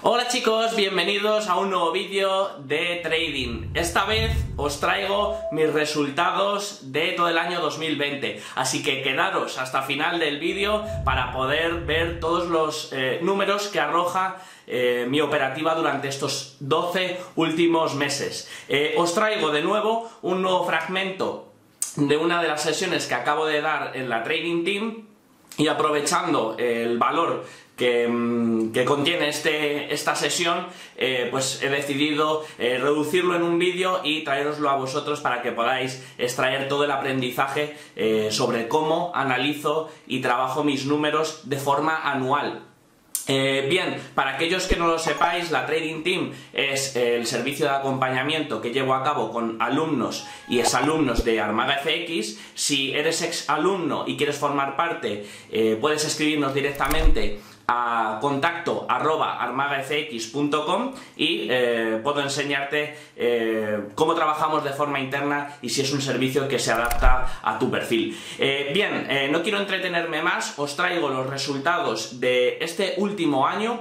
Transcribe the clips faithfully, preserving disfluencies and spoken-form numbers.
Hola chicos, bienvenidos a un nuevo vídeo de trading. Esta vez os traigo mis resultados de todo el año dos mil veinte, así que quedaros hasta final del vídeo para poder ver todos los eh, números que arroja eh, mi operativa durante estos doce últimos meses. Eh, os traigo de nuevo un nuevo fragmento de una de las sesiones que acabo de dar en la Trading Team, y aprovechando el valor que, que contiene este, esta sesión, eh, pues he decidido eh, reducirlo en un vídeo y traeroslo a vosotros para que podáis extraer todo el aprendizaje eh, sobre cómo analizo y trabajo mis números de forma anual. Eh, bien, para aquellos que no lo sepáis, la Trading Team es el servicio de acompañamiento que llevo a cabo con alumnos y exalumnos de Armaga F X. Si eres exalumno y quieres formar parte, eh, puedes escribirnos directamente a contacto arroba armagafx punto com y eh, puedo enseñarte eh, cómo trabajamos de forma interna y si es un servicio que se adapta a tu perfil. Eh, bien, eh, no quiero entretenerme más, os traigo los resultados de este último año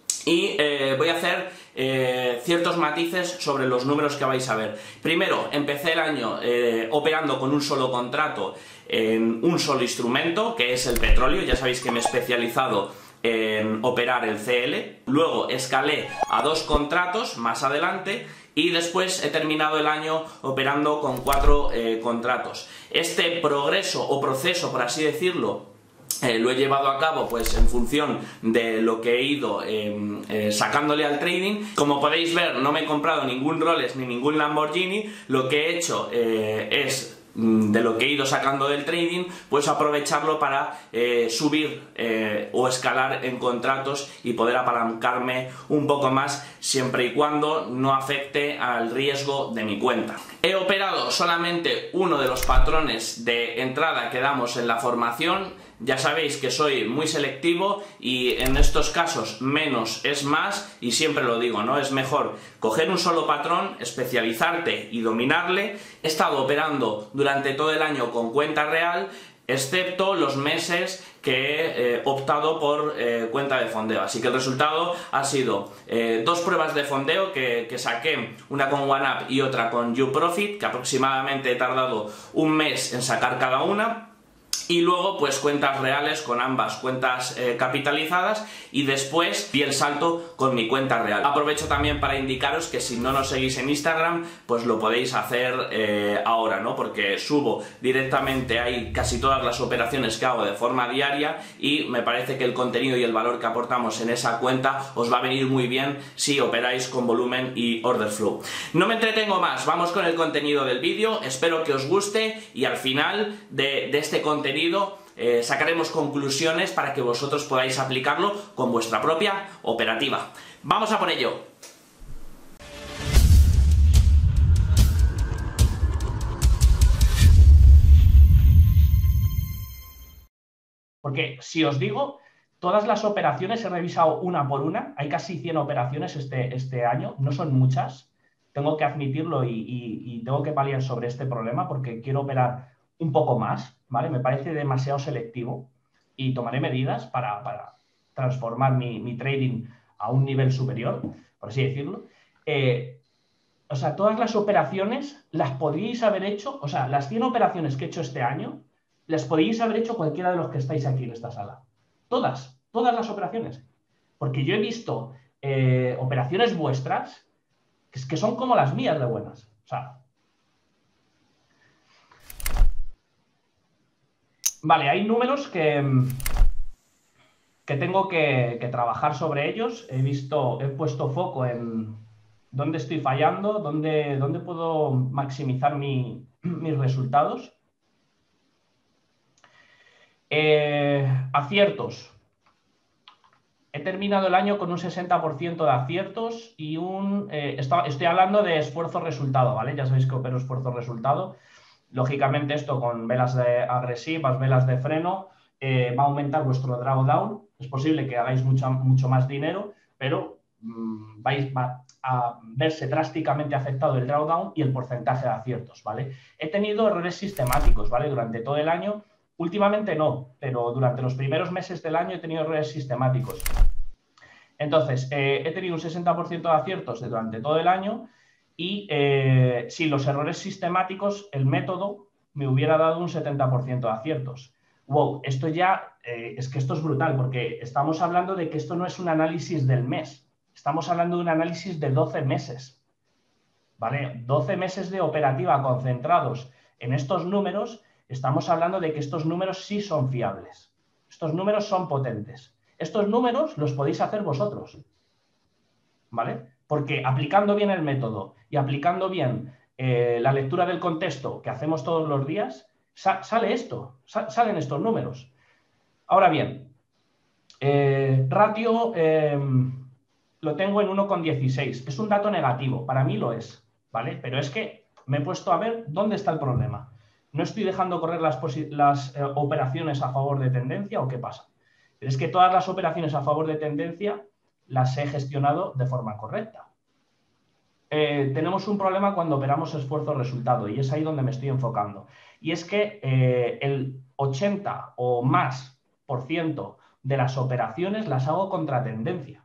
y eh, voy a hacer eh, ciertos matices sobre los números que vais a ver. Primero, empecé el año eh, operando con un solo contrato en un solo instrumento, que es el petróleo. Ya sabéis que me he especializado en operar el C L, luego escalé a dos contratos más adelante y después he terminado el año operando con cuatro eh, contratos. Este progreso o proceso, por así decirlo, eh, lo he llevado a cabo pues en función de lo que he ido eh, eh, sacándole al trading. Como podéis ver, no me he comprado ningún Rolex ni ningún Lamborghini. Lo que he hecho eh, es de lo que he ido sacando del trading, pues aprovecharlo para eh, subir eh, o escalar en contratos y poder apalancarme un poco más, siempre y cuando no afecte al riesgo de mi cuenta. He operado solamente uno de los patrones de entrada que damos en la formación. Ya sabéis que soy muy selectivo y en estos casos menos es más, y siempre lo digo, ¿no? Es mejor coger un solo patrón, especializarte y dominarle. He estado operando durante todo el año con cuenta real, excepto los meses que he eh, optado por eh, cuenta de fondeo. Así que el resultado ha sido eh, dos pruebas de fondeo que, que saqué, una con OneUp y otra con YouProfit, que aproximadamente he tardado un mes en sacar cada una. Y luego pues cuentas reales con ambas cuentas eh, capitalizadas, y después di el salto con mi cuenta real. Aprovecho también para indicaros que si no nos seguís en Instagram, pues lo podéis hacer eh, ahora, ¿no? Porque subo directamente ahí casi todas las operaciones que hago de forma diaria, y me parece que el contenido y el valor que aportamos en esa cuenta os va a venir muy bien si operáis con volumen y order flow. No me entretengo más, vamos con el contenido del vídeo. Espero que os guste y al final de, de este contenido Eh, sacaremos conclusiones para que vosotros podáis aplicarlo con vuestra propia operativa. ¡Vamos a por ello! Porque si os digo, todas las operaciones he revisado una por una. Hay casi cien operaciones este, este año, no son muchas, tengo que admitirlo, y, y, y tengo que paliar sobre este problema porque quiero operar un poco más, ¿vale? Me parece demasiado selectivo y tomaré medidas para, para transformar mi, mi trading a un nivel superior, por así decirlo. Eh, o sea, todas las operaciones las podríais haber hecho, o sea, las cien operaciones que he hecho este año, las podríais haber hecho cualquiera de los que estáis aquí en esta sala. Todas, todas las operaciones. Porque yo he visto eh, operaciones vuestras que, que son como las mías de buenas. O sea, vale, hay números que, que tengo que, que trabajar sobre ellos. He visto, he puesto foco en dónde estoy fallando, dónde, dónde puedo maximizar mi, mis resultados. Eh, aciertos. He terminado el año con un sesenta por ciento de aciertos y un... Eh, está, estoy hablando de esfuerzo-resultado, ¿vale? Ya sabéis que opero esfuerzo-resultado. Lógicamente esto con velas de agresivas, velas de freno, eh, va a aumentar vuestro drawdown. Es posible que hagáis mucho, mucho más dinero, pero mmm, vais va a verse drásticamente afectado el drawdown y el porcentaje de aciertos, ¿vale? He tenido errores sistemáticos, ¿vale? Durante todo el año. Últimamente no, pero durante los primeros meses del año he tenido errores sistemáticos. Entonces, eh, he tenido un sesenta por ciento de aciertos durante todo el año y eh, sin los errores sistemáticos, el método me hubiera dado un setenta por ciento de aciertos. Wow, esto ya, eh, es que esto es brutal, porque estamos hablando de que esto no es un análisis del mes, estamos hablando de un análisis de doce meses, ¿vale? doce meses de operativa concentrados en estos números, estamos hablando de que estos números sí son fiables, estos números son potentes. Estos números los podéis hacer vosotros, ¿vale? Porque aplicando bien el método y aplicando bien eh, la lectura del contexto que hacemos todos los días, sa sale esto, sa salen estos números. Ahora bien, eh, ratio eh, lo tengo en uno coma dieciséis. Es un dato negativo, para mí lo es, ¿vale? Pero es que me he puesto a ver dónde está el problema. ¿No estoy dejando correr las, las eh, operaciones a favor de tendencia o qué pasa? Pero es que todas las operaciones a favor de tendencia las he gestionado de forma correcta. Eh, tenemos un problema cuando operamos esfuerzo-resultado y es ahí donde me estoy enfocando. Y es que eh, el ochenta o más por ciento de las operaciones las hago contra tendencia.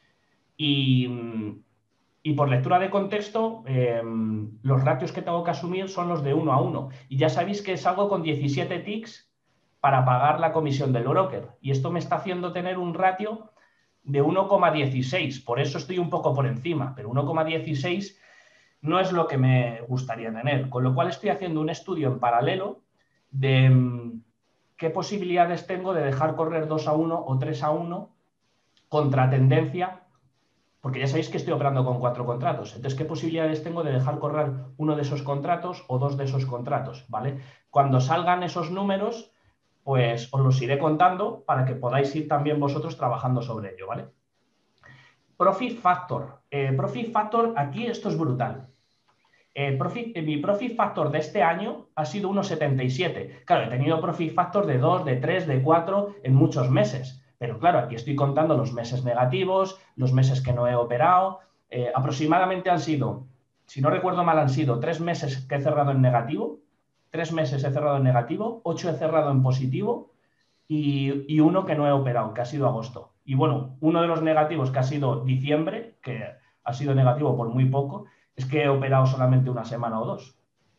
Y, y por lectura de contexto, eh, los ratios que tengo que asumir son los de uno a uno. Y ya sabéis que salgo con diecisiete ticks para pagar la comisión del broker. Y esto me está haciendo tener un ratio de uno coma dieciséis. Por eso estoy un poco por encima, pero uno coma dieciséis no es lo que me gustaría tener. Con lo cual estoy haciendo un estudio en paralelo de mmm, qué posibilidades tengo de dejar correr dos a uno o tres a uno contra tendencia, porque ya sabéis que estoy operando con cuatro contratos. Entonces, ¿qué posibilidades tengo de dejar correr uno de esos contratos o dos de esos contratos? ¿Vale? Cuando salgan esos números, pues os los iré contando para que podáis ir también vosotros trabajando sobre ello, ¿vale? Profit Factor. Eh, profit Factor, aquí esto es brutal. Eh, profit, eh, mi Profit Factor de este año ha sido uno coma setenta y siete. Claro, he tenido Profit Factor de dos, de tres, de cuatro en muchos meses. Pero claro, aquí estoy contando los meses negativos, los meses que no he operado. Eh, aproximadamente han sido, si no recuerdo mal, han sido tres meses que he cerrado en negativo, tres meses he cerrado en negativo, ocho he cerrado en positivo y, y uno que no he operado, que ha sido agosto. Y bueno, uno de los negativos que ha sido diciembre, que ha sido negativo por muy poco, es que he operado solamente una semana o dos,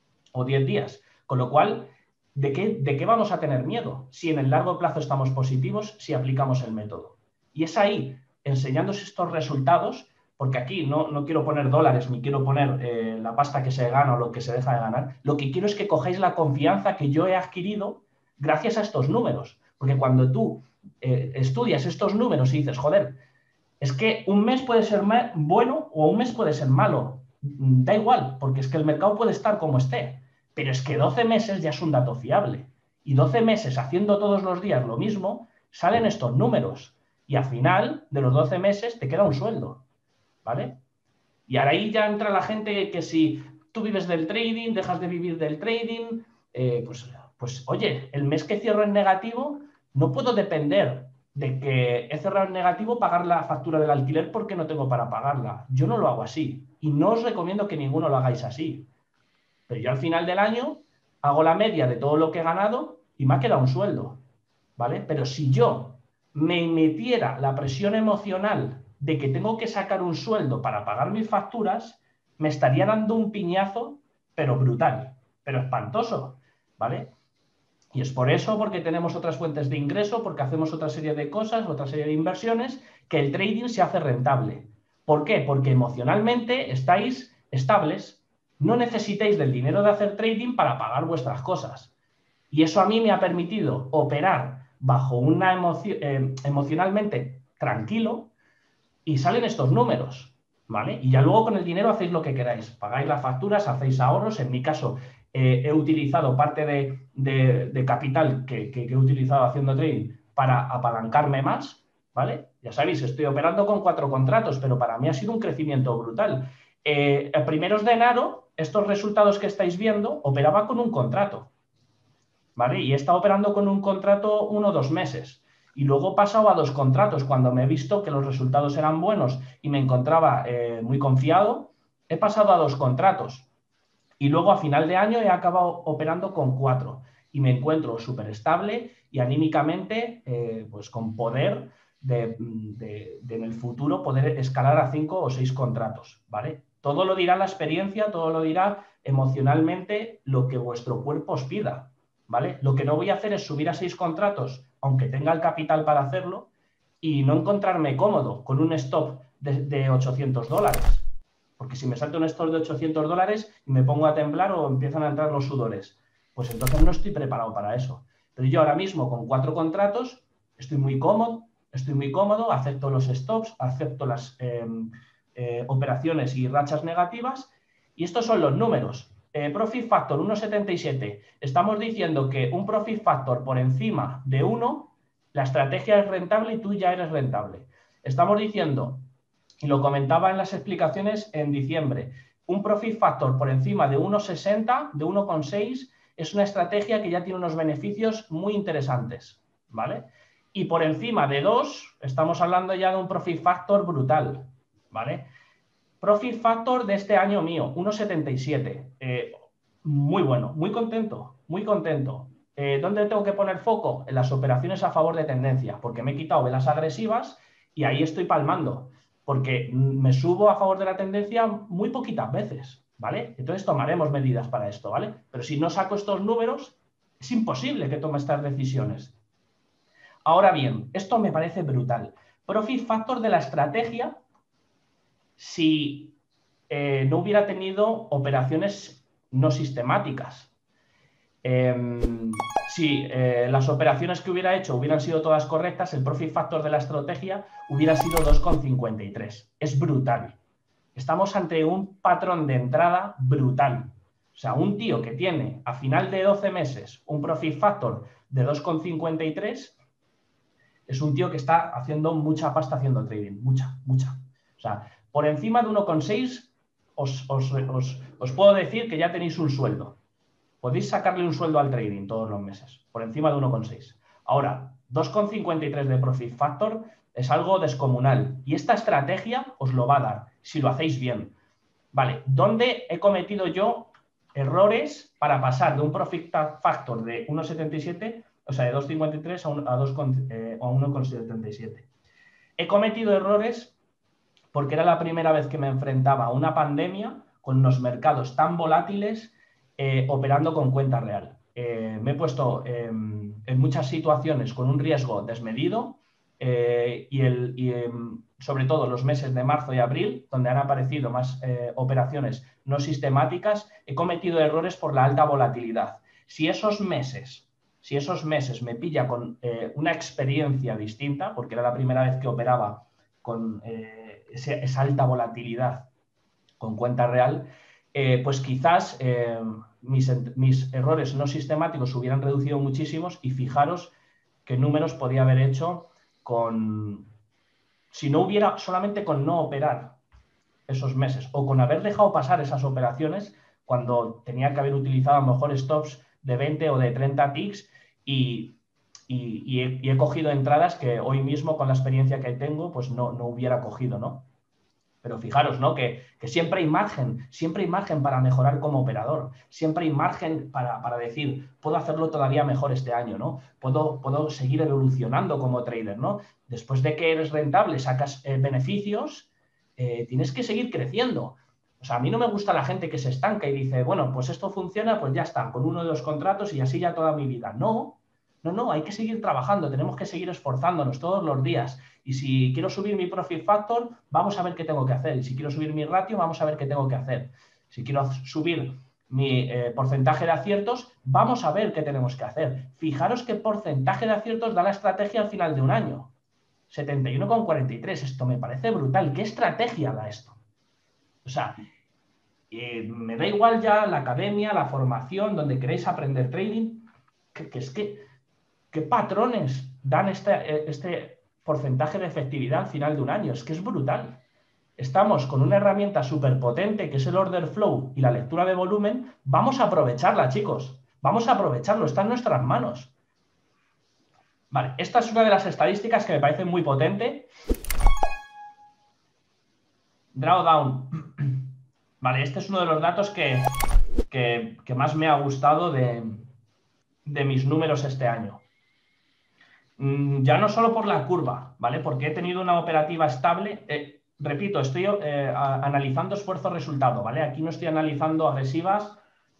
o diez días. Con lo cual, ¿de qué, ¿de qué vamos a tener miedo? Si en el largo plazo estamos positivos, si aplicamos el método. Y es ahí, enseñándoos estos resultados, porque aquí no, no quiero poner dólares, ni quiero poner eh, la pasta que se gana o lo que se deja de ganar. Lo que quiero es que cojáis la confianza que yo he adquirido gracias a estos números. Porque cuando tú eh, estudias estos números y dices, joder, es que un mes puede ser bueno o un mes puede ser malo. Da igual, porque es que el mercado puede estar como esté. Pero es que doce meses ya es un dato fiable. Y doce meses haciendo todos los días lo mismo, salen estos números. Y al final de los doce meses te queda un sueldo, ¿vale? Y ahora ahí ya entra la gente que si tú vives del trading, dejas de vivir del trading, eh, pues, pues oye, el mes que cierro en negativo no puedo depender de que he cerrado en negativo pagar la factura del alquiler porque no tengo para pagarla. Yo no lo hago así. Y no os recomiendo que ninguno lo hagáis así. Pero yo al final del año hago la media de todo lo que he ganado y me ha quedado un sueldo, ¿vale? Pero si yo me metiera la presión emocional de que tengo que sacar un sueldo para pagar mis facturas, me estaría dando un piñazo, pero brutal, pero espantoso, ¿vale? Y es por eso, porque tenemos otras fuentes de ingreso, porque hacemos otra serie de cosas, otra serie de inversiones, que el trading se hace rentable. ¿Por qué? Porque emocionalmente estáis estables, no necesitáis del dinero de hacer trading para pagar vuestras cosas. Y eso a mí me ha permitido operar bajo una emoción, eh, emocionalmente tranquilo y salen estos números, ¿vale? Y ya luego con el dinero hacéis lo que queráis, pagáis las facturas, hacéis ahorros. En mi caso eh, he utilizado parte de, de, de capital que, que, que he utilizado haciendo trading para apalancarme más, ¿vale? Ya sabéis, estoy operando con cuatro contratos, pero para mí ha sido un crecimiento brutal. Eh, a primeros de enero, estos resultados que estáis viendo, operaba con un contrato, ¿vale? Y he estado operando con un contrato uno o dos meses. Y luego he pasado a dos contratos. Cuando me he visto que los resultados eran buenos y me encontraba eh, muy confiado, he pasado a dos contratos. Y luego a final de año he acabado operando con cuatro. Y me encuentro súper estable y anímicamente, eh, pues con poder de, de, de en el futuro poder escalar a cinco o seis contratos, ¿vale? Todo lo dirá la experiencia, todo lo dirá emocionalmente lo que vuestro cuerpo os pida, ¿vale? Lo que no voy a hacer es subir a seis contratos, aunque tenga el capital para hacerlo, y no encontrarme cómodo con un stop de, de ochocientos dólares. Porque si me salto un stop de ochocientos dólares y me pongo a temblar o empiezan a entrar los sudores, pues entonces no estoy preparado para eso. Pero yo ahora mismo con cuatro contratos estoy muy cómodo, estoy muy cómodo, acepto los stops, acepto las eh, eh, operaciones y rachas negativas, y estos son los números. Eh, Profit Factor uno coma setenta y siete. Estamos diciendo que un Profit Factor por encima de uno, la estrategia es rentable y tú ya eres rentable. Estamos diciendo, y lo comentaba en las explicaciones en diciembre, un Profit Factor por encima de uno coma sesenta, de uno coma seis, es una estrategia que ya tiene unos beneficios muy interesantes, ¿vale? Y por encima de dos, estamos hablando ya de un Profit Factor brutal, ¿vale? Profit Factor de este año mío, uno coma setenta y siete. Eh, muy bueno, muy contento, muy contento. Eh, ¿Dónde tengo que poner foco? En las operaciones a favor de tendencia, porque me he quitado velas agresivas y ahí estoy palmando, porque me subo a favor de la tendencia muy poquitas veces, ¿vale? Entonces tomaremos medidas para esto, ¿vale? Pero si no saco estos números, es imposible que tome estas decisiones. Ahora bien, esto me parece brutal. Profit Factor de la estrategia, si eh, no hubiera tenido operaciones no sistemáticas. Eh, si eh, las operaciones que hubiera hecho hubieran sido todas correctas, el Profit Factor de la estrategia hubiera sido dos coma cincuenta y tres. Es brutal. Estamos ante un patrón de entrada brutal. O sea, un tío que tiene a final de doce meses un Profit Factor de dos coma cincuenta y tres es un tío que está haciendo mucha pasta haciendo trading. Mucha, mucha. O sea, por encima de uno coma seis os, os, os, os puedo decir que ya tenéis un sueldo. Podéis sacarle un sueldo al trading todos los meses, por encima de uno coma seis. Ahora, dos coma cincuenta y tres de Profit Factor es algo descomunal. Y esta estrategia os lo va a dar, si lo hacéis bien. Vale, ¿dónde he cometido yo errores para pasar de un Profit Factor de uno coma setenta y siete, o sea, de dos coma cincuenta y tres a uno coma setenta y siete? He cometido errores porque era la primera vez que me enfrentaba a una pandemia con unos mercados tan volátiles, eh, operando con cuenta real. Eh, me he puesto eh, en muchas situaciones con un riesgo desmedido, eh, y, el, y eh, sobre todo los meses de marzo y abril, donde han aparecido más eh, operaciones no sistemáticas, he cometido errores por la alta volatilidad. Si esos meses, si esos meses me pilla con eh, una experiencia distinta, porque era la primera vez que operaba con eh, ese, esa alta volatilidad con cuenta real, eh, pues quizás eh, mis, mis errores no sistemáticos hubieran reducido muchísimos, y fijaros qué números podía haber hecho con, si no hubiera, solamente con no operar esos meses, o con haber dejado pasar esas operaciones cuando tenía que haber utilizado a lo mejor stops de veinte o de treinta ticks, y, y, y, he, y he cogido entradas que hoy mismo, con la experiencia que tengo, pues no, no hubiera cogido, ¿no? Pero fijaros, ¿no? Que, que siempre hay margen, siempre hay margen para mejorar como operador, siempre hay margen para, para decir, puedo hacerlo todavía mejor este año, ¿no? Puedo, puedo seguir evolucionando como trader, ¿no? Después de que eres rentable, sacas eh, beneficios, eh, tienes que seguir creciendo. O sea, a mí no me gusta la gente que se estanca y dice, bueno, pues esto funciona, pues ya está, con uno de los contratos y así ya toda mi vida. No, no, no, hay que seguir trabajando, tenemos que seguir esforzándonos todos los días. Y si quiero subir mi Profit Factor, vamos a ver qué tengo que hacer. Y si quiero subir mi ratio, vamos a ver qué tengo que hacer. Si quiero subir mi eh, porcentaje de aciertos, vamos a ver qué tenemos que hacer. Fijaros qué porcentaje de aciertos da la estrategia al final de un año. setenta y uno coma cuarenta y tres. Esto me parece brutal. ¿Qué estrategia da esto? O sea, eh, me da igual ya la academia, la formación, donde queréis aprender trading, que, que es que, ¿qué patrones dan este, este porcentaje de efectividad al final de un año? Es que es brutal. Estamos con una herramienta súper potente que es el order flow y la lectura de volumen. Vamos a aprovecharla, chicos. Vamos a aprovecharlo, está en nuestras manos. Vale, esta es una de las estadísticas que me parece muy potente. Drawdown. Vale, este es uno de los datos que, que, que más me ha gustado de, de mis números este año. Mm, ya no solo por la curva, ¿vale? Porque he tenido una operativa estable. Eh, repito, estoy eh, a, analizando esfuerzo-resultado, ¿vale? Aquí no estoy analizando agresivas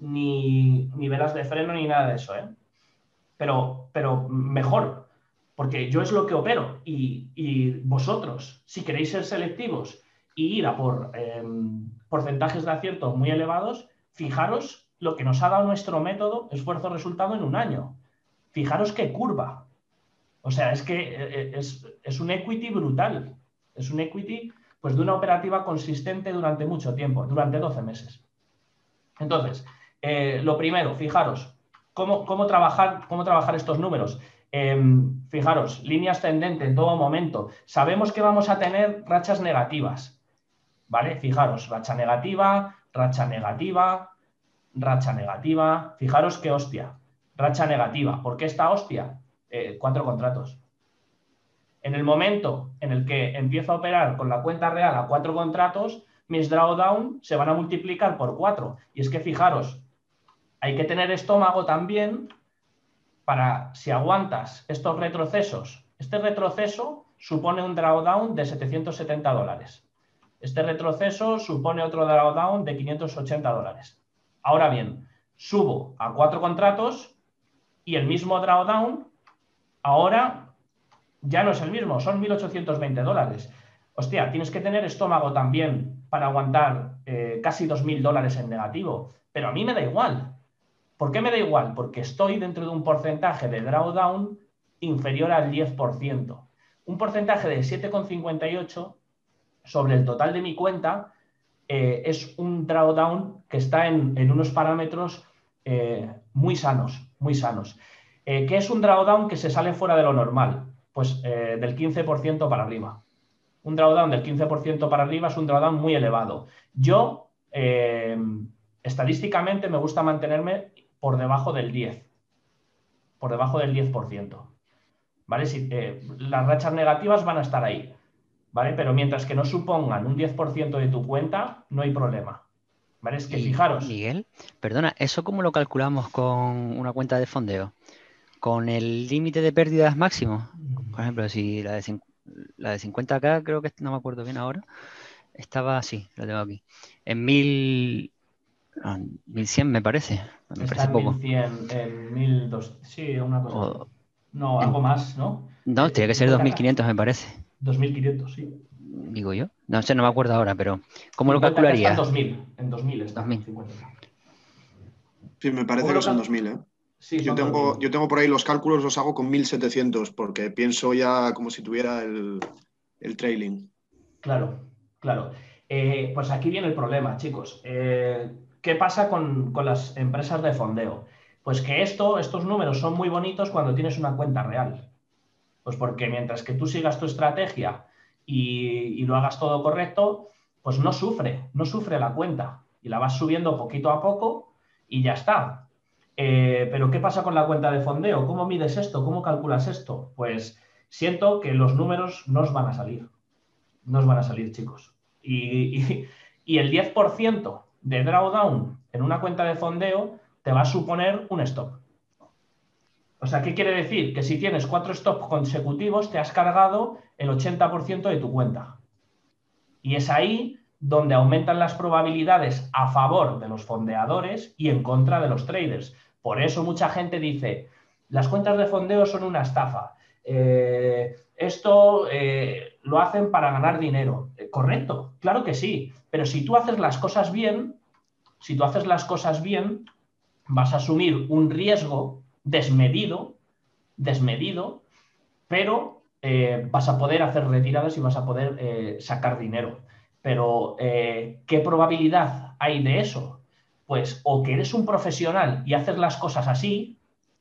ni, ni velas de freno ni nada de eso, ¿eh? Pero, pero mejor, porque yo es lo que opero y, y vosotros, si queréis ser selectivos y ir a por eh, porcentajes de acierto muy elevados, fijaros lo que nos ha dado nuestro método esfuerzo-resultado en un año. Fijaros qué curva. O sea, es que es, es un equity brutal. Es un equity pues, de una operativa consistente durante mucho tiempo, durante doce meses. Entonces, eh, lo primero, fijaros, ¿cómo, cómo, trabajar, cómo trabajar estos números? Eh, fijaros, líneas tendentes en todo momento. Sabemos que vamos a tener rachas negativas, ¿vale? Fijaros, racha negativa, racha negativa, racha negativa. Fijaros qué hostia, racha negativa. ¿Por qué esta hostia? Eh, cuatro contratos. En el momento en el que empiezo a operar con la cuenta real a cuatro contratos, mis drawdown se van a multiplicar por cuatro. Y es que fijaros, hay que tener estómago también para, si aguantas estos retrocesos, este retroceso supone un drawdown de setecientos setenta dólares. Este retroceso supone otro drawdown de quinientos ochenta dólares. Ahora bien, subo a cuatro contratos y el mismo drawdown ahora ya no es el mismo, son mil ochocientos veinte dólares. Hostia, tienes que tener estómago también para aguantar eh, casi dos mil dólares en negativo. Pero a mí me da igual. ¿Por qué me da igual? Porque estoy dentro de un porcentaje de drawdown inferior al diez por ciento. Un porcentaje de siete coma cincuenta y ocho sobre el total de mi cuenta eh, es un drawdown que está en, en unos parámetros eh, muy sanos, muy sanos. Eh, ¿Qué es un drawdown que se sale fuera de lo normal? Pues eh, del quince por ciento para arriba. Un drawdown del quince por ciento para arriba es un drawdown muy elevado. Yo, eh, estadísticamente, me gusta mantenerme por debajo del diez. Por debajo del diez por ciento. ¿Vale? Si, eh, las rachas negativas van a estar ahí. ¿Vale? Pero mientras que no supongan un diez por ciento de tu cuenta, no hay problema. ¿Vale? Es que Y, fijaros. Miguel, perdona, ¿eso cómo lo calculamos con una cuenta de fondeo? ¿Con el límite de pérdidas máximo? Por ejemplo, si la de, la de cincuenta K, creo que no me acuerdo bien ahora, estaba así, lo tengo aquí, en mil, no, mil cien me parece, me Está parece en poco. mil cien, en mil doscientos, sí, una cosa así. O, No, algo en, más, ¿no? no, Eh, tiene eh, que ser dos cincuenta mil K. quinientos me parece, dos mil quinientos, sí. digo yo. No sé, no me acuerdo ahora, pero ¿cómo lo cincuenta K está en calcularía? dos mil. En dos mil está dos mil. cincuenta K. Sí, me ¿Cómo parece que lo son cal- dos mil, ¿eh? Sí, Yo son dos tengo, mil. yo tengo por ahí los cálculos, los hago con mil setecientos, porque pienso ya como si tuviera el, el trailing. Claro, claro. Eh, pues aquí viene el problema, chicos. Eh, ¿qué pasa con, con las empresas de fondeo? Pues que esto, estos números son muy bonitos cuando tienes una cuenta real. Pues porque mientras que tú sigas tu estrategia y, y lo hagas todo correcto, pues no sufre, no sufre la cuenta. Y la vas subiendo poquito a poco y ya está. Eh, pero ¿qué pasa con la cuenta de fondeo? ¿Cómo mides esto? ¿Cómo calculas esto? Pues siento que los números no os van a salir. No os van a salir, chicos. Y, y, y el diez por ciento de drawdown en una cuenta de fondeo te va a suponer un stop. O sea, ¿qué quiere decir? Que si tienes cuatro stops consecutivos, te has cargado el ochenta por ciento de tu cuenta. Y es ahí donde aumentan las probabilidades a favor de los fondeadores y en contra de los traders. Por eso mucha gente dice, las cuentas de fondeo son una estafa. Eh, esto eh, lo hacen para ganar dinero. Eh, correcto, claro que sí. Pero si tú haces las cosas bien, si tú haces las cosas bien, vas a asumir un riesgo desmedido, desmedido, pero eh, vas a poder hacer retiradas y vas a poder eh, sacar dinero. Pero, eh, ¿qué probabilidad hay de eso? Pues o que eres un profesional y haces las cosas así,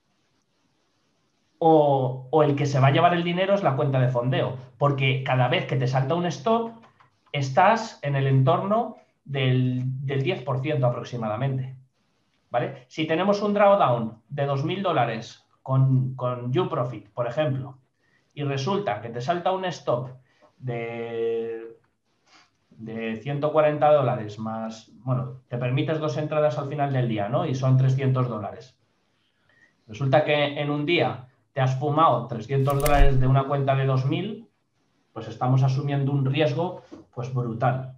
o, o el que se va a llevar el dinero es la cuenta de fondeo, porque cada vez que te salta un stop, estás en el entorno del, del diez por ciento aproximadamente. ¿Vale? Si tenemos un drawdown de dos mil dólares con, con UProfit, por ejemplo, y resulta que te salta un stop de, de ciento cuarenta dólares más, bueno, te permites dos entradas al final del día, ¿no? Y son trescientos dólares. Resulta que en un día te has fumado trescientos dólares de una cuenta de dos mil, pues estamos asumiendo un riesgo pues brutal.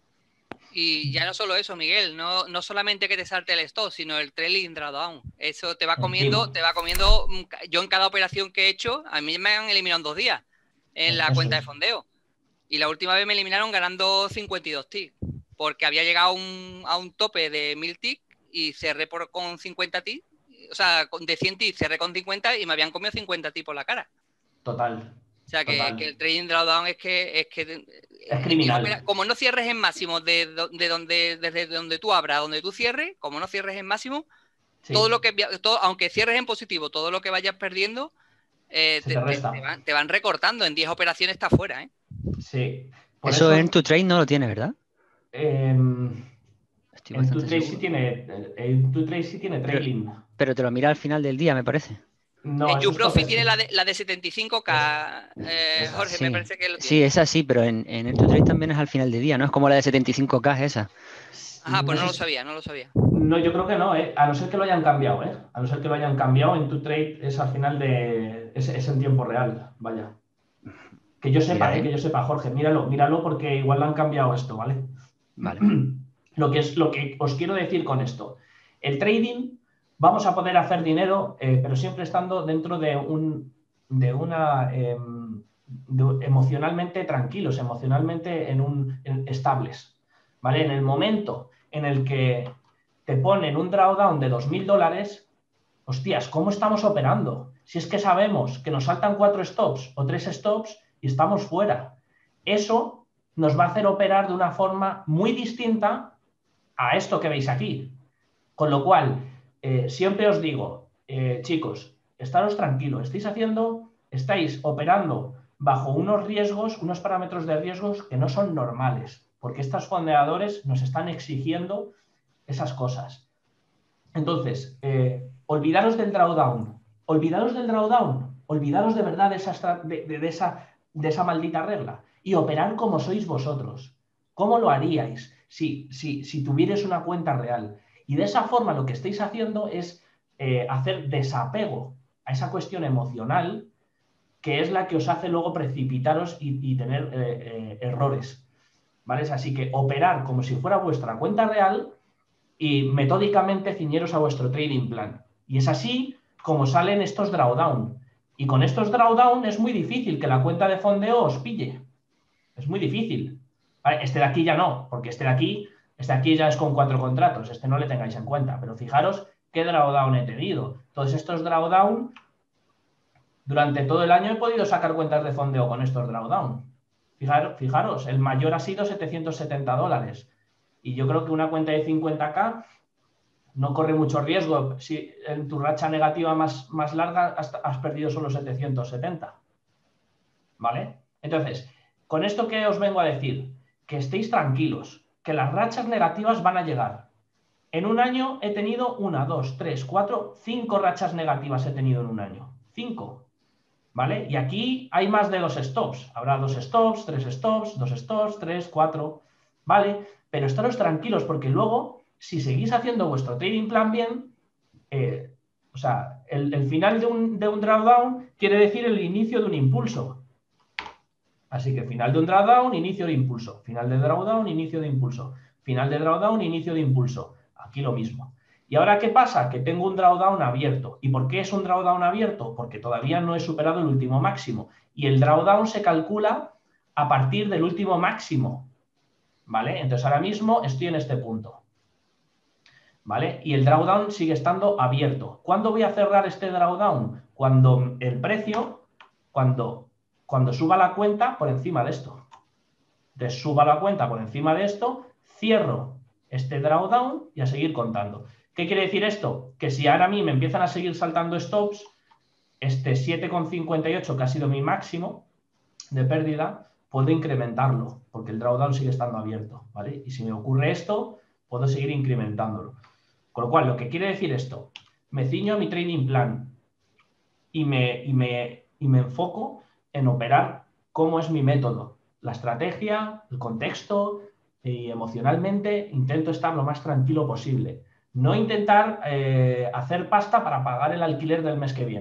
Y ya no solo eso, Miguel, no, no solamente que te salte el stop, sino el trailing drawdown. Eso te va comiendo, Encima. te va comiendo. Yo en cada operación que he hecho, a mí me han eliminado en dos días en la Eso cuenta es. de fondeo. Y la última vez me eliminaron ganando cincuenta y dos ticks, porque había llegado un, a un tope de mil ticks y cerré por, con cincuenta ticks, o sea, de cien ticks cerré con cincuenta y me habían comido cincuenta ticks por la cara. Total. O sea, que, que el trading drawdown es que es, que, es criminal. Como no cierres en máximo de, de donde, desde donde tú abras, donde tú cierres, como no cierres en máximo, sí. todo lo que todo, aunque cierres en positivo, todo lo que vayas perdiendo eh, te, te, te, te, van, te van recortando. En diez operaciones está fuera, ¿eh? Sí. Por eso, eso en tu trade no lo tiene, ¿verdad? Eh, en tu trade sí tiene, en tu trade sí tiene trailing. Pero, pero te lo mira al final del día, me parece. No, en YouProfit tiene la de, la de setenta y cinco K, eh, Jorge, sí. me parece que lo tiene. Sí, esa sí, pero en, en el trade también es al final del día, ¿no? Es como la de setenta y cinco K esa. Ajá, pues no lo sabía, no lo sabía. No, yo creo que no, ¿eh? A no ser que lo hayan cambiado, ¿eh? A no ser que lo hayan cambiado, en tu trade es al final de... es, es en tiempo real, vaya. Que yo sepa, Mira, ¿eh? Que yo sepa, Jorge, míralo, míralo porque igual lo han cambiado esto, ¿vale? Vale. Lo que, es, lo que os quiero decir con esto. El trading, vamos a poder hacer dinero, eh, pero siempre estando dentro de un... de una... Eh, de, emocionalmente tranquilos, emocionalmente en un... En, estables, ¿vale? En el momento en el que te ponen un drawdown de dos mil dólares, hostias, ¿cómo estamos operando? Si es que sabemos que nos saltan cuatro stops o tres stops y estamos fuera. Eso nos va a hacer operar de una forma muy distinta a esto que veis aquí. Con lo cual, eh, siempre os digo, eh, chicos, estaros tranquilos, estáis haciendo, estáis operando bajo unos riesgos, unos parámetros de riesgos que no son normales, porque estos fondeadores nos están exigiendo esas cosas. Entonces, eh, olvidaros del drawdown, olvidaros del drawdown, olvidaros de verdad de esa, de, de, de, esa, de esa maldita regla y operar como sois vosotros. ¿Cómo lo haríais si, si, si tuvierais una cuenta real? Y de esa forma lo que estáis haciendo es eh, hacer desapego a esa cuestión emocional que es la que os hace luego precipitaros y, y tener eh, eh, errores, ¿vale? Así que operar como si fuera vuestra cuenta real y metódicamente ciñeros a vuestro trading plan. Y es así como salen estos drawdown. Y con estos drawdown es muy difícil que la cuenta de fondeo os pille. Es muy difícil. Vale, este de aquí ya no, porque este de aquí, este de aquí ya es con cuatro contratos. Este no le tengáis en cuenta. Pero fijaros qué drawdown he tenido. Todos estos drawdown, durante todo el año he podido sacar cuentas de fondeo con estos drawdown. Fijaros, fijaros, el mayor ha sido setecientos setenta dólares. Y yo creo que una cuenta de cincuenta K no corre mucho riesgo. Si en tu racha negativa más, más larga has, has perdido solo setecientos setenta. ¿Vale? Entonces, con esto que os vengo a decir, que estéis tranquilos, que las rachas negativas van a llegar. En un año he tenido una, dos, tres, cuatro, cinco rachas negativas he tenido en un año. Cinco. ¿Vale? Y aquí hay más de dos stops. Habrá dos stops, tres stops, dos stops, tres, cuatro. ¿Vale? Pero estaros tranquilos porque luego, si seguís haciendo vuestro trading plan bien, eh, o sea, el, el final de un, de un drawdown quiere decir el inicio de un impulso. Así que final de un drawdown, inicio de impulso. Final de drawdown, inicio de impulso. Final de drawdown, inicio de impulso. Aquí lo mismo. ¿Y ahora qué pasa? Que tengo un drawdown abierto. ¿Y por qué es un drawdown abierto? Porque todavía no he superado el último máximo. Y el drawdown se calcula a partir del último máximo. ¿Vale? Entonces ahora mismo estoy en este punto. ¿Vale? Y el drawdown sigue estando abierto. ¿Cuándo voy a cerrar este drawdown? Cuando el precio, cuando, cuando suba la cuenta por encima de esto. Entonces suba la cuenta por encima de esto, cierro este drawdown y a seguir contando. ¿Qué quiere decir esto? Que si ahora a mí me empiezan a seguir saltando stops, este siete coma cincuenta y ocho que ha sido mi máximo de pérdida, puedo incrementarlo, porque el drawdown sigue estando abierto, ¿vale? Y si me ocurre esto, puedo seguir incrementándolo. Con lo cual, lo que quiere decir esto, me ciño a mi trading plan y me, y me, y me enfoco en operar cómo es mi método, la estrategia, el contexto, y emocionalmente intento estar lo más tranquilo posible. No intentar eh, hacer pasta para pagar el alquiler del mes que viene.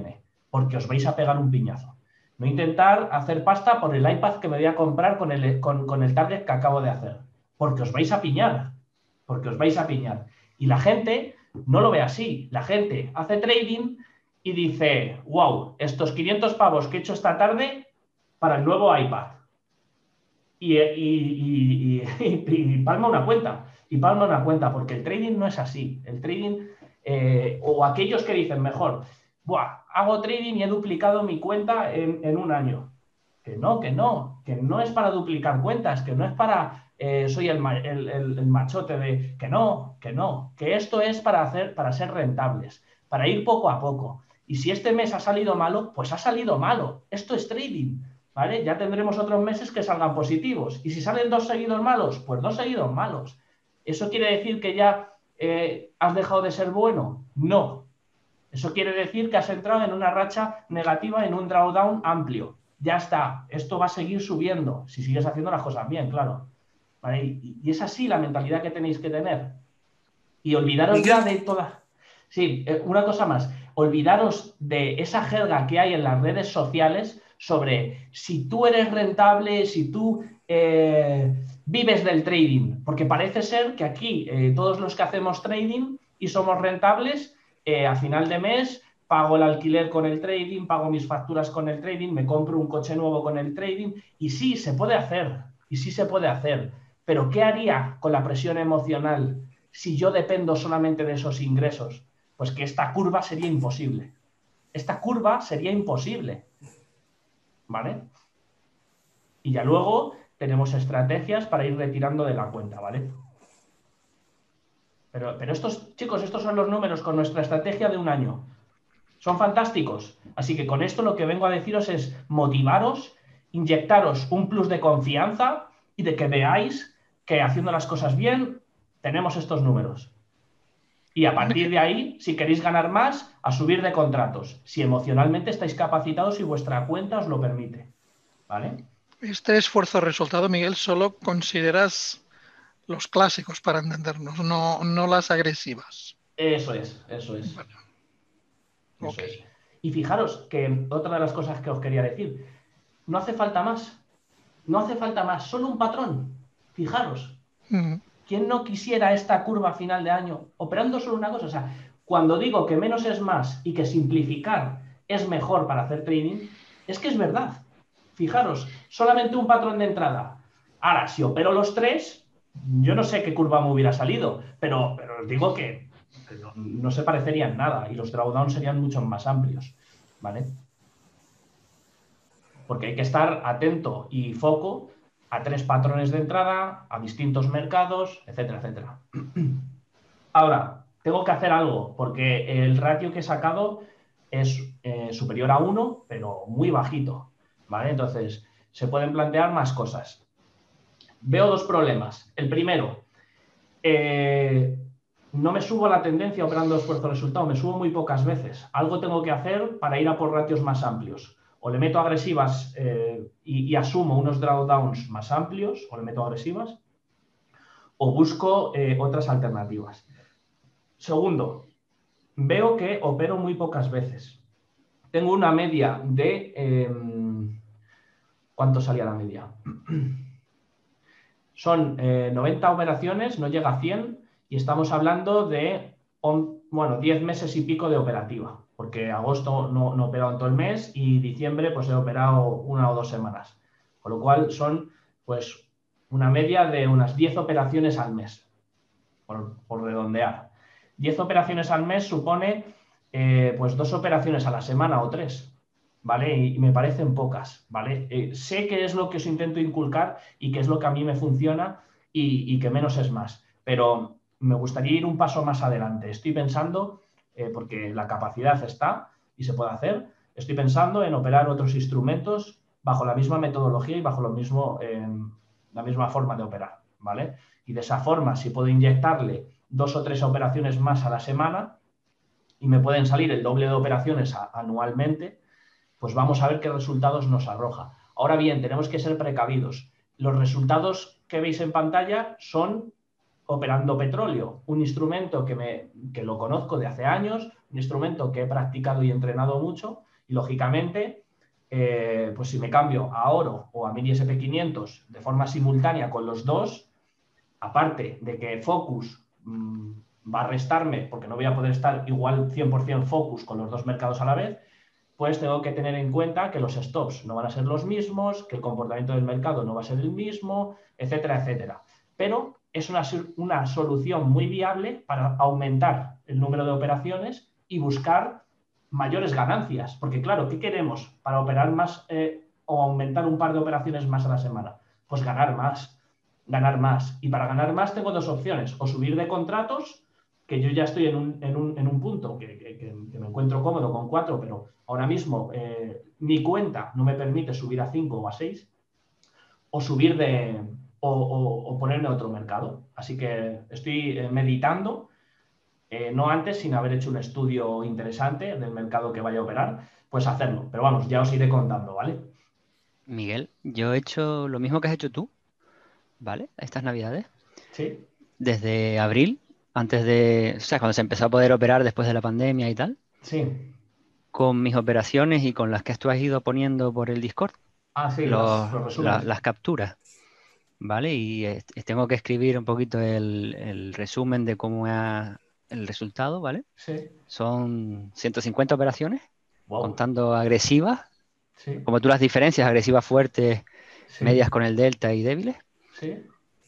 porque os vais a pegar un piñazo. No intentar hacer pasta por el iPad que me voy a comprar con el, con, con el target que acabo de hacer, porque os vais a piñar, porque os vais a piñar. Y la gente no lo ve así. La gente hace trading y dice, wow, estos quinientos pavos que he hecho esta tarde para el nuevo iPad. Y, y, y, y, y palma una cuenta. Y palma una cuenta, porque el trading no es así. El trading, eh, o aquellos que dicen mejor, buah, hago trading y he duplicado mi cuenta en, en un año. Que no, que no, que no es para duplicar cuentas, que no es para, eh, soy el, el, el, el machote de, que no, que no, que esto es para, hacer, para ser rentables, para ir poco a poco. Y si este mes ha salido malo, pues ha salido malo. Esto es trading, ¿vale? Ya tendremos otros meses que salgan positivos. Y si salen dos seguidos malos, pues dos seguidos malos. ¿Eso quiere decir que ya eh, has dejado de ser bueno? No. Eso quiere decir que has entrado en una racha negativa, en un drawdown amplio. Ya está, esto va a seguir subiendo, si sigues haciendo las cosas bien, claro. ¿Vale? Y, y es así la mentalidad que tenéis que tener. Y olvidaros ya de toda... Sí, eh, una cosa más. Olvidaros de esa jerga que hay en las redes sociales sobre si tú eres rentable, si tú eh, vives del trading. Porque parece ser que aquí eh, todos los que hacemos trading y somos rentables, eh, a final de mes... pago el alquiler con el trading, pago mis facturas con el trading, me compro un coche nuevo con el trading. Y sí, se puede hacer, y sí se puede hacer. Pero ¿qué haría con la presión emocional si yo dependo solamente de esos ingresos? Pues que esta curva sería imposible. Esta curva sería imposible. ¿Vale? Y ya luego tenemos estrategias para ir retirando de la cuenta, ¿vale? Pero, pero estos, chicos, estos son los números con nuestra estrategia de un año. Son fantásticos. Así que con esto lo que vengo a deciros es motivaros, inyectaros un plus de confianza y de que veáis que haciendo las cosas bien tenemos estos números. Y a partir de ahí, si queréis ganar más, a subir de contratos. Si emocionalmente estáis capacitados y vuestra cuenta os lo permite. ¿Vale? Este esfuerzo-resultado, Miguel, solo consideras los clásicos para entendernos, no, no las agresivas. Eso es, eso es. Bueno. Eso Okay. es. Y fijaros que otra de las cosas que os quería decir, no hace falta más, no hace falta más, solo un patrón. Fijaros, Mm. ¿quién no quisiera esta curva a final de año operando solo una cosa? O sea, cuando digo que menos es más y que simplificar es mejor para hacer trading, es que es verdad. Fijaros, solamente un patrón de entrada. Ahora, si opero los tres, yo no sé qué curva me hubiera salido, pero, pero os digo que No, no se parecerían nada y los drawdowns serían mucho más amplios, ¿vale? Porque hay que estar atento y foco a tres patrones de entrada, a distintos mercados, etcétera, etcétera. Ahora, tengo que hacer algo porque el ratio que he sacado es eh, superior a uno, pero muy bajito, ¿vale? Entonces, se pueden plantear más cosas. Veo dos problemas. El primero, eh, no me subo a la tendencia operando esfuerzo-resultado, me subo muy pocas veces. Algo tengo que hacer para ir a por ratios más amplios. O le meto agresivas eh, y, y asumo unos drawdowns más amplios, o le meto agresivas, o busco eh, otras alternativas. Segundo, veo que opero muy pocas veces. Tengo una media de... Eh, ¿cuánto salía la media? Son eh, noventa operaciones, no llega a cien, y estamos hablando de, bueno, diez meses y pico de operativa, porque agosto no, no he operado en todo el mes y diciembre pues he operado una o dos semanas. Con lo cual son pues una media de unas diez operaciones al mes, por, por redondear. diez operaciones al mes supone eh, pues dos operaciones a la semana o tres. ¿Vale? Y me parecen pocas, ¿vale? Eh, sé que es lo que os intento inculcar y que es lo que a mí me funciona y, y que menos es más, pero me gustaría ir un paso más adelante. Estoy pensando, eh, porque la capacidad está y se puede hacer, estoy pensando en operar otros instrumentos bajo la misma metodología y bajo lo mismo, eh, la misma forma de operar, ¿vale? Y de esa forma, si puedo inyectarle dos o tres operaciones más a la semana y me pueden salir el doble de operaciones a, anualmente, pues vamos a ver qué resultados nos arroja. Ahora bien, tenemos que ser precavidos. Los resultados que veis en pantalla son operando petróleo, un instrumento que, me, que lo conozco de hace años, un instrumento que he practicado y entrenado mucho Y lógicamente, eh, pues si me cambio a oro o a mini ese pe quinientos de forma simultánea con los dos, aparte de que Focus mmm, va a restarme porque no voy a poder estar igual cien por cien Focus con los dos mercados a la vez, pues tengo que tener en cuenta que los stops no van a ser los mismos, que el comportamiento del mercado no va a ser el mismo, etcétera, etcétera. Pero es una, una solución muy viable para aumentar el número de operaciones y buscar mayores ganancias. Porque claro, ¿qué queremos para operar más eh, o aumentar un par de operaciones más a la semana? Pues ganar más, ganar más. Y para ganar más tengo dos opciones, o subir de contratos, que yo ya estoy en un, en un, en un punto que, que, que me encuentro cómodo con cuatro, pero ahora mismo eh, mi cuenta no me permite subir a cinco o a seis, o subir de... O, o, o ponerme a otro mercado. Así que estoy eh, meditando, eh, no antes, sin haber hecho un estudio interesante del mercado que vaya a operar, pues hacerlo. Pero vamos, ya os iré contando, ¿vale? Miguel, yo he hecho lo mismo que has hecho tú, ¿vale? Estas navidades. Sí. Desde abril, antes de... O sea, cuando se empezó a poder operar después de la pandemia y tal. Sí. Con mis operaciones y con las que tú has ido poniendo por el Discord. Ah, sí, los, las, los resúmenes. La, las capturas. ¿Vale? Y eh, tengo que escribir un poquito el, el resumen de cómo es el resultado, ¿vale? Sí. Son ciento cincuenta operaciones, wow. contando agresivas, sí. como tú las diferencias, agresivas fuertes, sí. medias con el delta y débiles. Sí.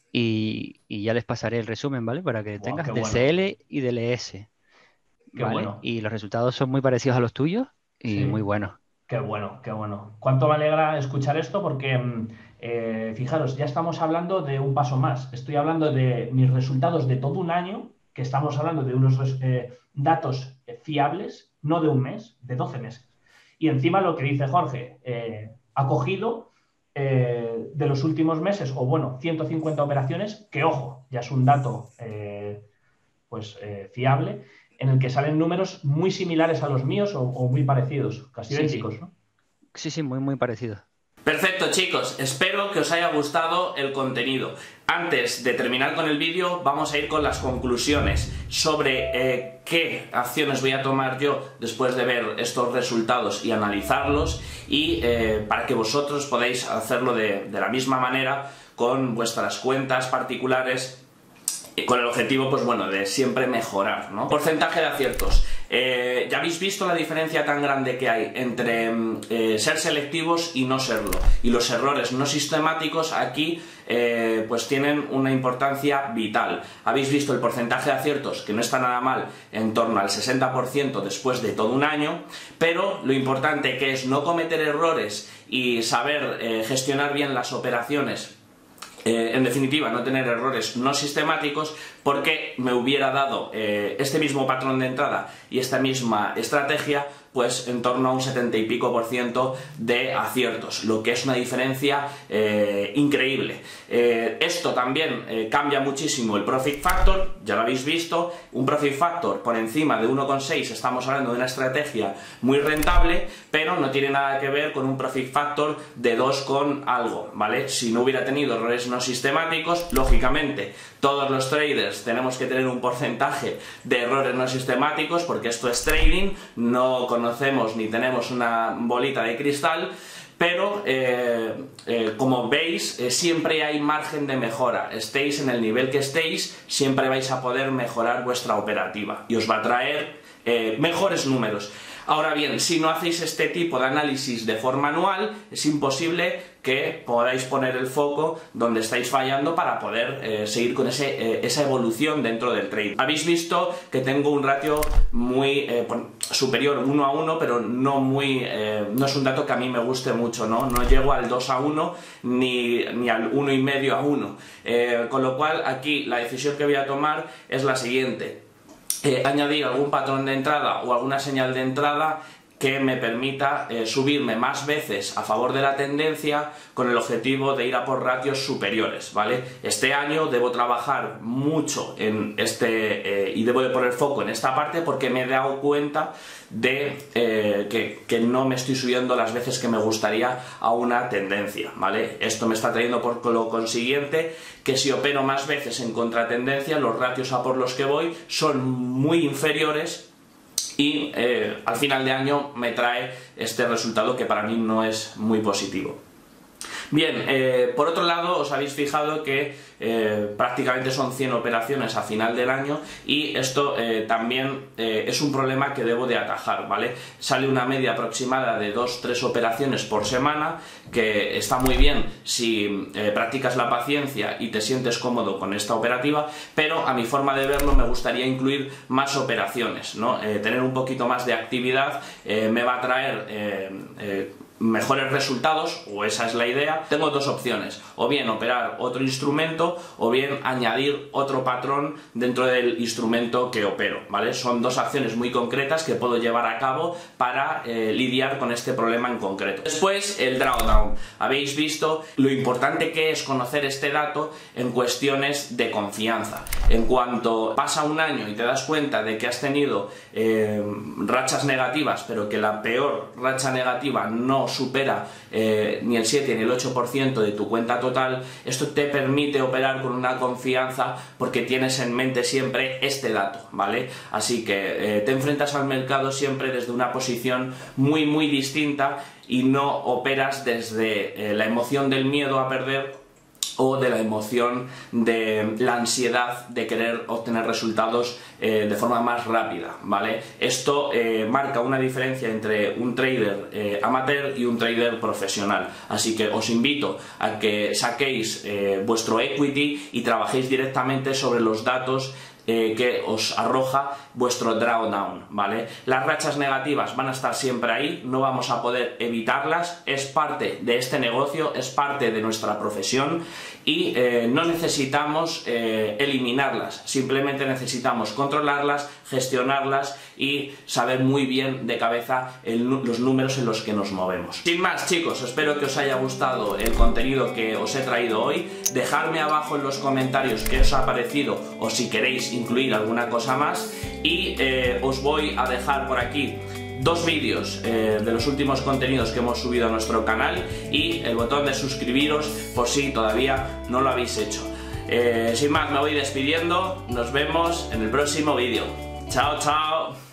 Y, y ya les pasaré el resumen, ¿vale? Para que wow, tengas del bueno. C L y del E S. Qué ¿vale? bueno. Y los resultados son muy parecidos a los tuyos y sí. muy buenos. Qué bueno, qué bueno. Cuánto me alegra escuchar esto porque, eh, fijaros, ya estamos hablando de un paso más. Estoy hablando de mis resultados de todo un año, que estamos hablando de unos eh, datos fiables, no de un mes, de doce meses. Y encima lo que dice Jorge, eh, ha cogido eh, de los últimos meses, o bueno, ciento cincuenta operaciones, que ojo, ya es un dato eh, pues eh, fiable, en el que salen números muy similares a los míos o, o muy parecidos, casi Sí, idénticos, sí. ¿no? Sí, sí, muy, muy parecidos. Perfecto, chicos, espero que os haya gustado el contenido. Antes de terminar con el vídeo, vamos a ir con las conclusiones sobre eh, qué acciones voy a tomar yo después de ver estos resultados y analizarlos, y eh, para que vosotros podáis hacerlo de, de la misma manera con vuestras cuentas particulares, con el objetivo, pues bueno, de siempre mejorar, ¿no? Porcentaje de aciertos. Eh, ya habéis visto la diferencia tan grande que hay entre eh, ser selectivos y no serlo. Y los errores no sistemáticos aquí eh, pues tienen una importancia vital. Habéis visto el porcentaje de aciertos, que no está nada mal, en torno al sesenta por ciento después de todo un año, pero lo importante que es no cometer errores y saber eh, gestionar bien las operaciones. Eh, en definitiva, no tener errores no sistemáticos, porque me hubiera dado eh, este mismo patrón de entrada y esta misma estrategia, pues en torno a un setenta y pico por ciento de aciertos, lo que es una diferencia eh, increíble. Eh, esto también eh, cambia muchísimo el Profit Factor, ya lo habéis visto, un Profit Factor por encima de uno coma seis, estamos hablando de una estrategia muy rentable, pero no tiene nada que ver con un Profit Factor de dos con algo, ¿vale? Si no hubiera tenido errores no sistemáticos, lógicamente todos los traders tenemos que tener un porcentaje de errores no sistemáticos, porque esto es trading, no conocemos ni tenemos una bolita de cristal, pero eh, eh, como veis, eh, siempre hay margen de mejora. Estéis en el nivel que estéis, siempre vais a poder mejorar vuestra operativa y os va a traer eh, mejores números. Ahora bien, si no hacéis este tipo de análisis de forma anual, es imposible que podáis poner el foco donde estáis fallando para poder eh, seguir con ese, eh, esa evolución dentro del trading. Habéis visto que tengo un ratio muy eh, superior, uno a uno, pero no muy eh, no es un dato que a mí me guste mucho, ¿no? No llego al dos a uno ni, ni al uno y medio a uno. Eh, con lo cual, aquí la decisión que voy a tomar es la siguiente. Eh, añadir algún patrón de entrada o alguna señal de entrada que me permita eh, subirme más veces a favor de la tendencia, con el objetivo de ir a por ratios superiores, ¿vale? Este año debo trabajar mucho en este eh, y debo de poner foco en esta parte, porque me he dado cuenta de eh, que, que no me estoy subiendo las veces que me gustaría a una tendencia, ¿vale? Esto me está trayendo por lo consiguiente que si opero más veces en contratendencia, los ratios a por los que voy son muy inferiores y eh, al final de año me trae este resultado que para mí no es muy positivo. Bien, eh, por otro lado os habéis fijado que eh, prácticamente son cien operaciones a final del año y esto eh, también eh, es un problema que debo de atajar, ¿vale? Sale una media aproximada de dos tres operaciones por semana, que está muy bien si eh, practicas la paciencia y te sientes cómodo con esta operativa, pero a mi forma de verlo me gustaría incluir más operaciones, ¿no? Eh, tener un poquito más de actividad eh, me va a traer eh, eh, mejores resultados, o esa es la idea. Tengo dos opciones, o bien operar otro instrumento o bien añadir otro patrón dentro del instrumento que opero, ¿vale? Son dos acciones muy concretas que puedo llevar a cabo para eh, lidiar con este problema en concreto. Después, el drawdown. Habéis visto lo importante que es conocer este dato en cuestiones de confianza. En cuanto pasa un año y te das cuenta de que has tenido eh, rachas negativas, pero que la peor racha negativa no supera eh, ni el siete ni el ocho por ciento de tu cuenta total, esto te permite operar con una confianza porque tienes en mente siempre este dato, ¿vale? Así que eh, te enfrentas al mercado siempre desde una posición muy muy distinta y no operas desde eh, la emoción del miedo a perder o de la emoción de la ansiedad de querer obtener resultados eh, de forma más rápida, ¿vale? Esto eh, marca una diferencia entre un trader eh, amateur y un trader profesional, así que os invito a que saquéis eh, vuestro equity y trabajéis directamente sobre los datos Eh, que os arroja vuestro drawdown, ¿vale? Las rachas negativas van a estar siempre ahí, no vamos a poder evitarlas, es parte de este negocio, es parte de nuestra profesión y eh, no necesitamos eh, eliminarlas, simplemente necesitamos controlarlas, gestionarlas y saber muy bien de cabeza el, los números en los que nos movemos. Sin más, chicos, espero que os haya gustado el contenido que os he traído hoy. Dejadme abajo en los comentarios qué os ha parecido o si queréis incluir alguna cosa más y eh, os voy a dejar por aquí dos vídeos eh, de los últimos contenidos que hemos subido a nuestro canal y el botón de suscribiros por si todavía no lo habéis hecho. Eh, sin más, me voy despidiendo, nos vemos en el próximo vídeo. Chao, chao.